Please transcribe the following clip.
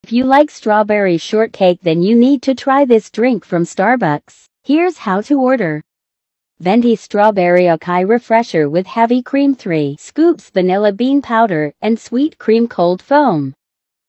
If you like strawberry shortcake, then you need to try this drink from Starbucks. Here's how to order. Venti Strawberry Acai Refresher with heavy cream, 3 scoops vanilla bean powder and sweet cream cold foam.